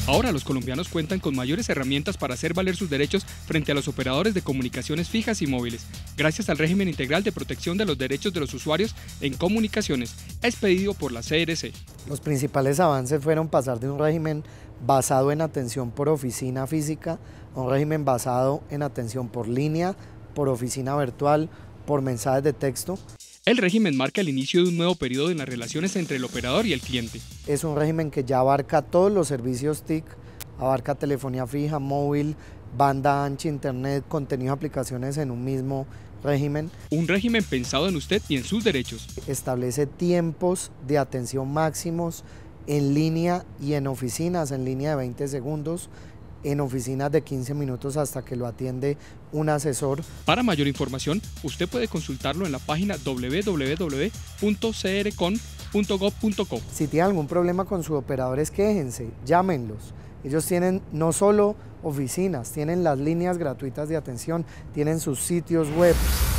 Ahora los colombianos cuentan con mayores herramientas para hacer valer sus derechos frente a los operadores de comunicaciones fijas y móviles, gracias al régimen integral de protección de los derechos de los usuarios en comunicaciones, expedido por la CRC. Los principales avances fueron pasar de un régimen basado en atención por oficina física a un régimen basado en atención por línea, por oficina virtual, por mensajes de texto. El régimen marca el inicio de un nuevo periodo en las relaciones entre el operador y el cliente. Es un régimen que ya abarca todos los servicios TIC, abarca telefonía fija, móvil, banda ancha, internet, contenido, aplicaciones en un mismo régimen. Un régimen pensado en usted y en sus derechos. Establece tiempos de atención máximos en línea y en oficinas, en línea de 20 segundos, en oficinas de 15 minutos hasta que lo atiende un asesor. Para mayor información, usted puede consultarlo en la página www.crcon.gov.co. Si tiene algún problema con sus operadores, quéjense, llámenlos. Ellos tienen no solo oficinas, tienen las líneas gratuitas de atención, tienen sus sitios web.